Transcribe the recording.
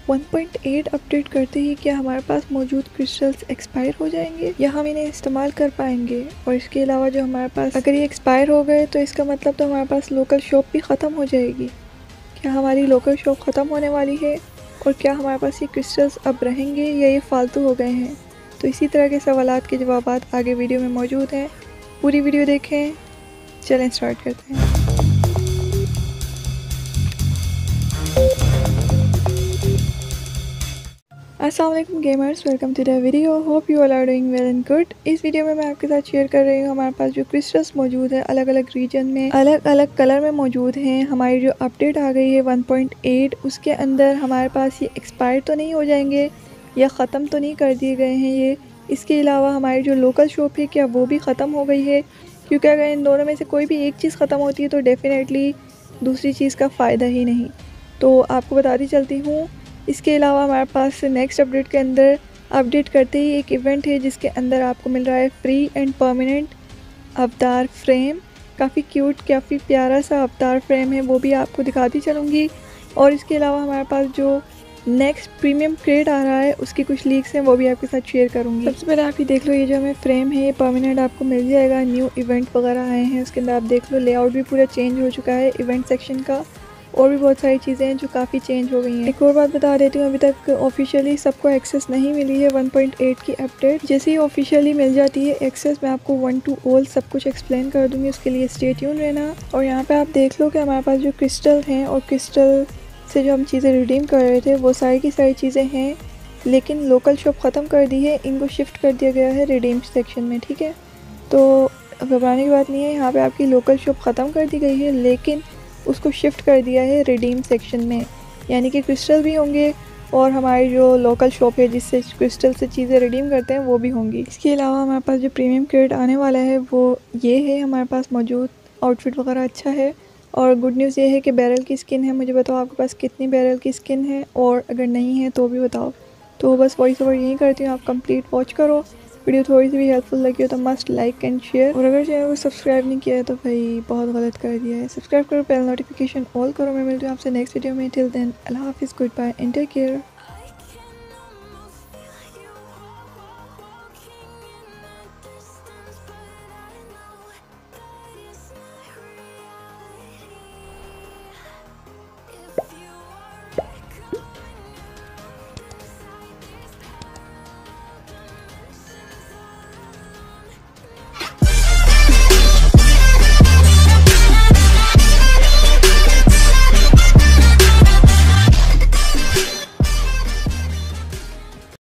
1.8 update करते ही क्या हमारे पास मौजूद क्रिस्टल्स एक्सपायर हो जाएंगे या हम इन्हें इस्तेमाल कर पाएंगे? और इसके अलावा जो हमारे पास अगर ये एक्सपायर हो गए तो इसका मतलब तो हमारे पास लोकल शॉप भी ख़त्म हो जाएगी। क्या हमारी लोकल शॉप ख़त्म होने वाली है? और क्या हमारे पास ये क्रिस्टल्स अब रहेंगे या ये फालतू हो गए हैं? तो इसी तरह के सवालात के जवाबात आगे वीडियो में मौजूद हैं। पूरी वीडियो देखें। चलें स्टार्ट करते हैं। अस्सलाम वालेकुम gamers, welcome to the video. Hope you all are doing well and good. इस वीडियो में मैं आपके साथ शेयर कर रही हूँ हमारे पास जो क्रिस्टल्स मौजूद है अलग अलग रीजन में अलग अलग कलर में मौजूद हैं। हमारी जो अपडेट आ गई है 1.8 उसके अंदर हमारे पास ये एक्सपायर तो नहीं हो जाएंगे या ख़त्म तो नहीं कर दिए गए हैं ये। इसके अलावा हमारी जो लोकल शॉप है क्या वो भी ख़त्म हो गई है? क्योंकि अगर इन दोनों में से कोई भी एक चीज़ ख़त्म होती है तो डेफ़िनेटली दूसरी चीज़ का फ़ायदा ही नहीं। तो आपको बताती चलती हूँ। इसके अलावा हमारे पास नेक्स्ट अपडेट के अंदर अपडेट करते ही एक इवेंट है जिसके अंदर आपको मिल रहा है free and permanent avatar frame. काफ़ी क्यूट काफ़ी प्यारा सा अवतार फ्रेम है, वो भी आपको दिखाती चलूँगी। और इसके अलावा हमारे पास जो नेक्स्ट प्रीमियम क्रेट आ रहा है उसकी कुछ लीक्स हैं, वो भी आपके साथ शेयर करूँगी। सबसे पहले आप ये देख लो, ये जो हमें फ्रेम है ये परमानेंट आपको मिल जाएगा। न्यू इवेंट वगैरह आए हैं उसके अंदर, आप देख लो लेआउट भी पूरा चेंज हो चुका है इवेंट सेक्शन का। और भी बहुत सारी चीज़ें हैं जो काफ़ी चेंज हो गई हैं। एक और बात बता देती हूँ, अभी तक ऑफिशियली सबको एक्सेस नहीं मिली है 1.8 की अपडेट। जैसे ही ऑफिशियली मिल जाती है एक्सेस, मैं आपको 1 to all सब कुछ एक्सप्लेन कर दूँगी, उसके लिए स्टे ट्यून रहना। और यहाँ पे आप देख लो कि हमारे पास जो क्रिस्टल हैं और क्रिस्टल से जो हम चीज़ें रिडीम कर रहे थे वो सारी की सारी चीज़ें हैं, लेकिन लोकल शॉप ख़त्म कर दी है, इनको शिफ्ट कर दिया गया है रिडीम सेक्शन में। ठीक है, तो घबराने की बात नहीं है। यहाँ पर आपकी लोकल शॉप ख़त्म कर दी गई है लेकिन उसको शिफ्ट कर दिया है रिडीम सेक्शन में, यानी कि क्रिस्टल भी होंगे और हमारी जो लोकल शॉप है जिससे क्रिस्टल से चीज़ें रिडीम करते हैं वो भी होंगी। इसके अलावा हमारे पास जो प्रीमियम क्रेट आने वाला है वो ये है। हमारे पास मौजूद आउटफिट वगैरह अच्छा है। और गुड न्यूज़ ये है कि बैरल की स्किन है। मुझे बताओ आपके पास कितनी बैरल की स्किन है, और अगर नहीं है तो भी बताओ। तो बस वॉइस ओवर यही करती हूँ, आप कंप्लीट वॉच करो। वीडियो थोड़ी सी भी हेल्पफुल लगी हो तो मस्ट लाइक एंड शेयर। और अगर चैनल को सब्सक्राइब नहीं किया है तो भाई बहुत गलत कर दिया है। सब्सक्राइब करो, बेल नोटिफिकेशन ऑल करो। मैं मिलती हूँ आपसे नेक्स्ट वीडियो में। टिल देन अल्लाह हाफिज़, good bye and take care.